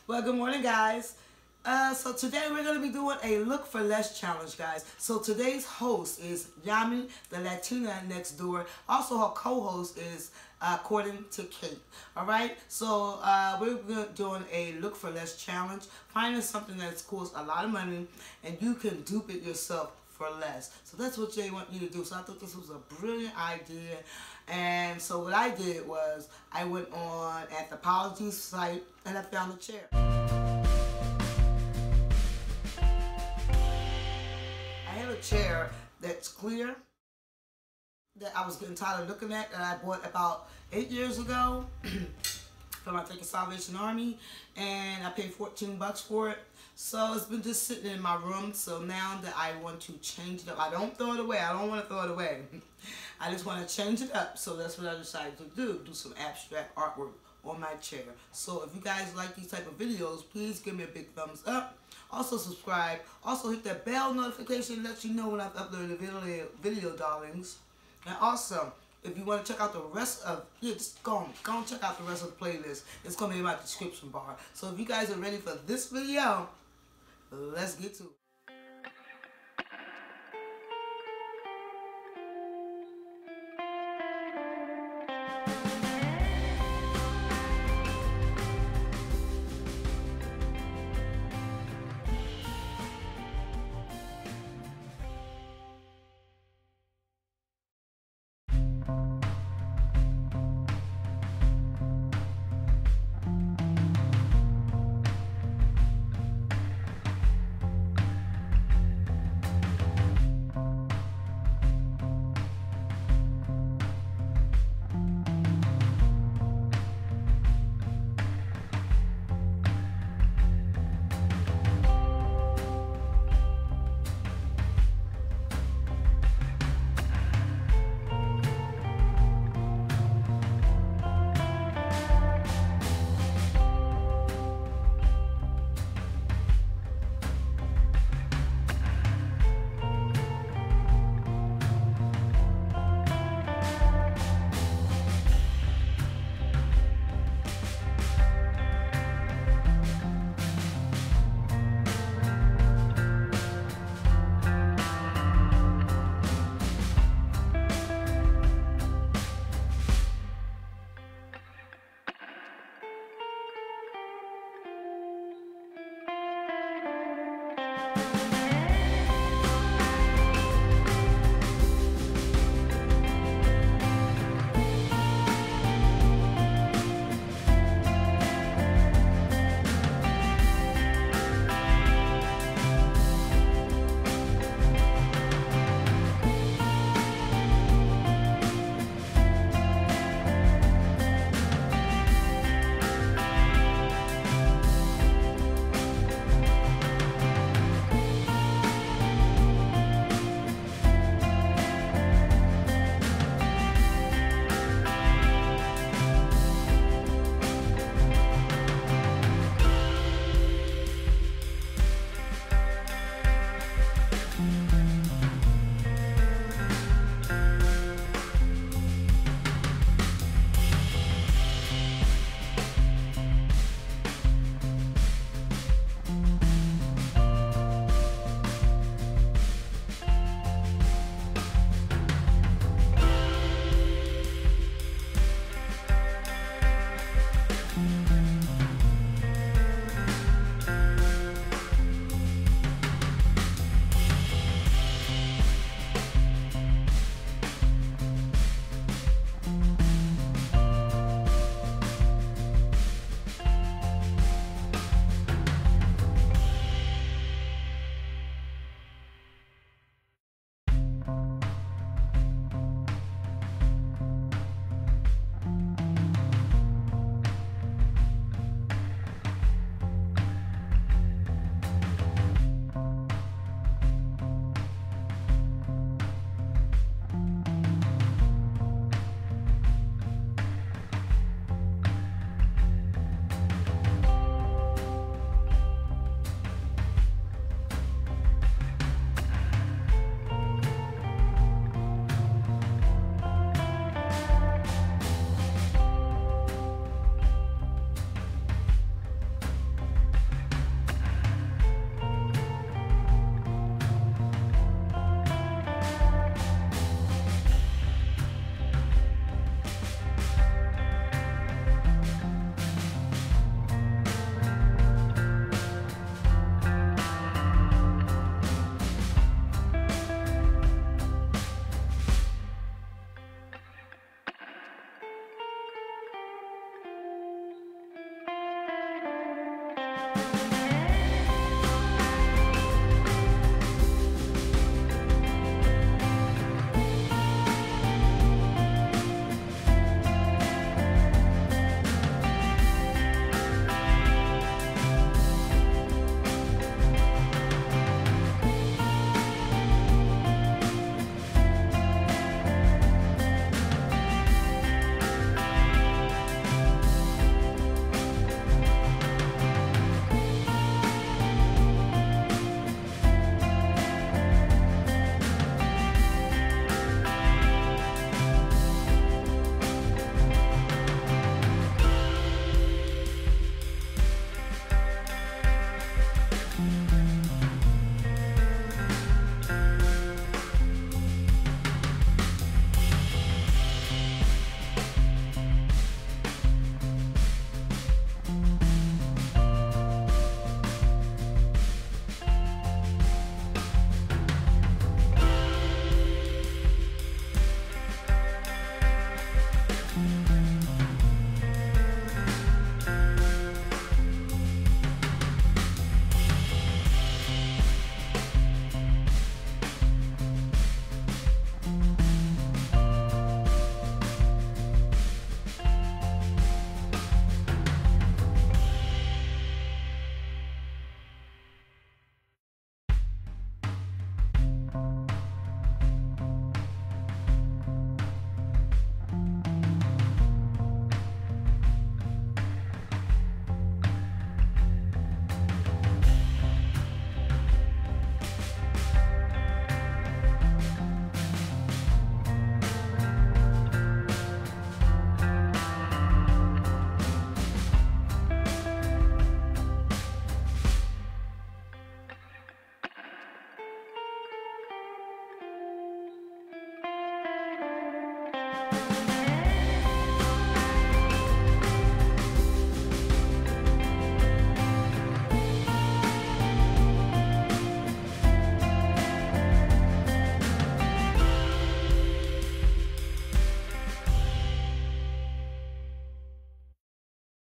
Well, good morning, guys. So today we're going to be doing a Look for Less challenge, guys. So today's host is Yami, the Latina next door. Also, her co-host is According to Kate. All right. So we're doing a Look for Less challenge, finding something that's costs a lot of money, and you can dupe it yourself for less. So that's what they want you to do. So I thought this was a brilliant idea. And so what I did was I went on at the Apologies site and I found a chair. I have a chair that's clear that I was getting tired of looking at, that I bought about 8 years ago from I think Salvation Army, and I paid $14 for it. So it's been just sitting in my room. So now that I want to change it up, I don't throw it away. I don't want to throw it away. I just want to change it up. So that's what I decided to do some abstract artwork on my chair. So if you guys like these type of videos, please give me a big thumbs up. Also subscribe. Also hit that bell notification to let you know when I've uploaded a video, darlings. And also, if you want to check out the rest of, just go on check out the rest of the playlist. It's going to be in my description bar. So if you guys are ready for this video, let's get to it.